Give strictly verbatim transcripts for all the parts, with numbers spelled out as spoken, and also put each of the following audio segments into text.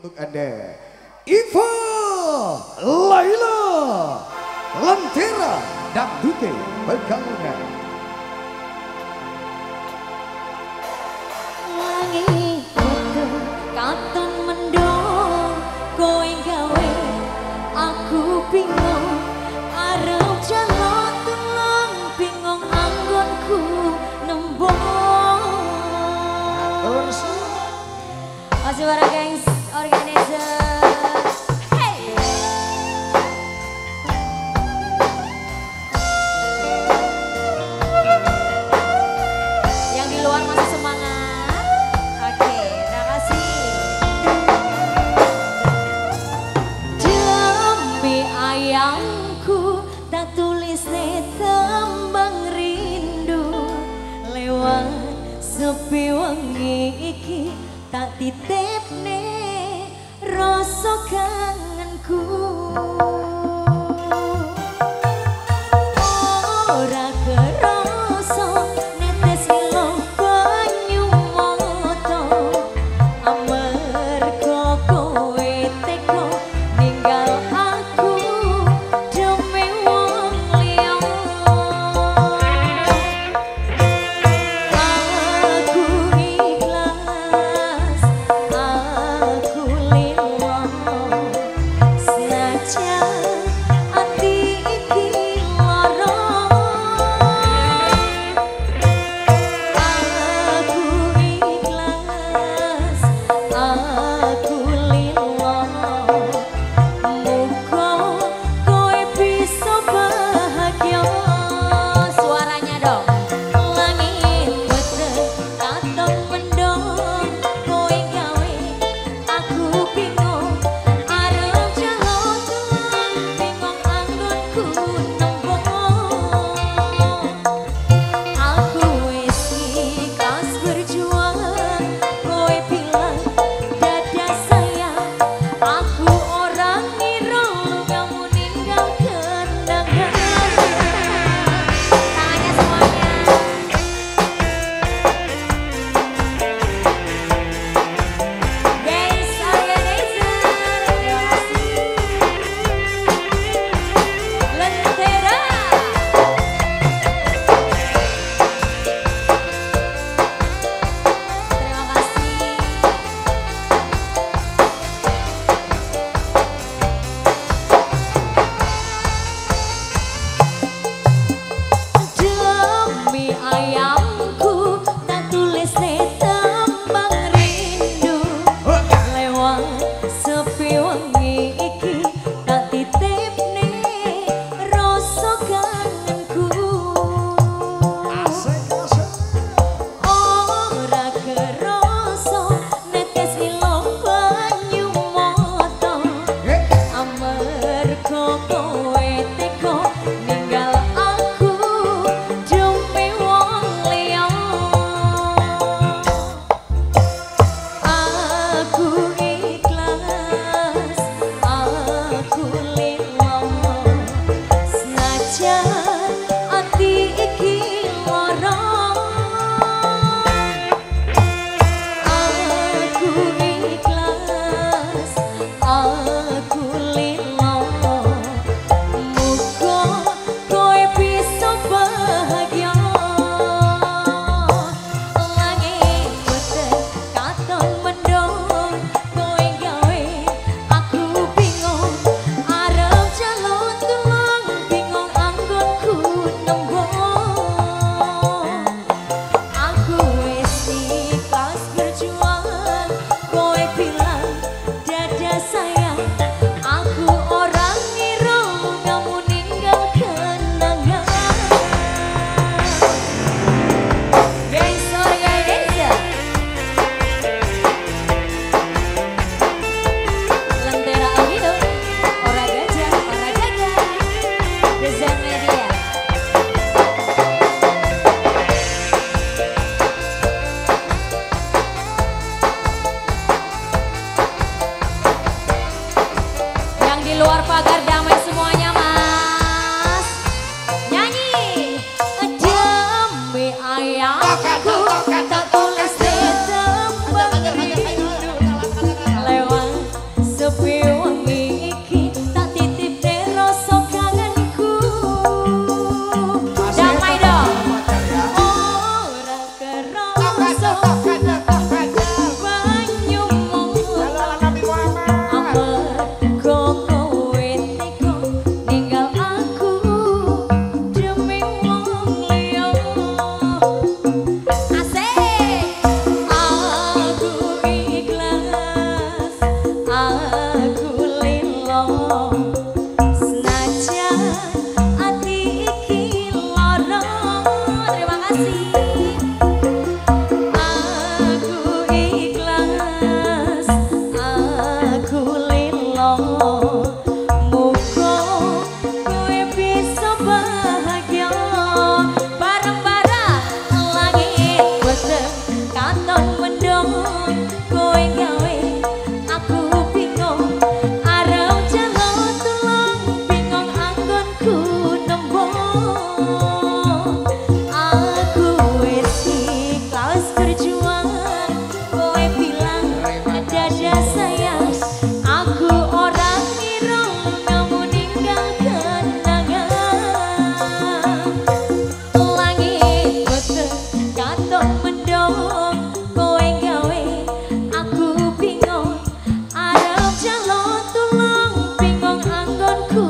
untuk Anda. Iva Laila Lentera Dangdute Pekalongan. Wangi foto katon mendung kowe gawe aku bingung arep jalan tulang bingung anggonku nembung. Masih bareng gengs organizer. Sepi wangi iki tak titipne rasa kangenku. Ora kerasa netes ilong banyu mata amarga kowe teko ninggal aku demi wong liya. dada sayang. Aku orang ngira kamu ninggal kenangan. Langit boten katon mendung, kowe gawe aku bingung. Arep jaluk tulung bingung anggonku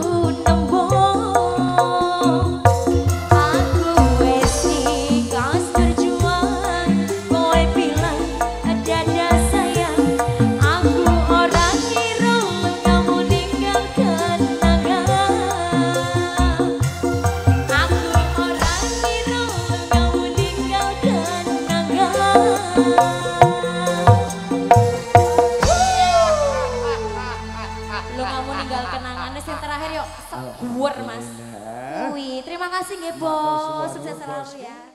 nembung. Aku wis ikhlas berjuang, kowe bilang dada sayang. Aku ora ngira kamu ninggal kenangan. Aku ora ngira kamu ninggal kenangan. Lo kamu ninggal kenangannya yang terakhir yuk. Sekuat mas. Wih, terima kasih nggih bos. Sukses selalu ya.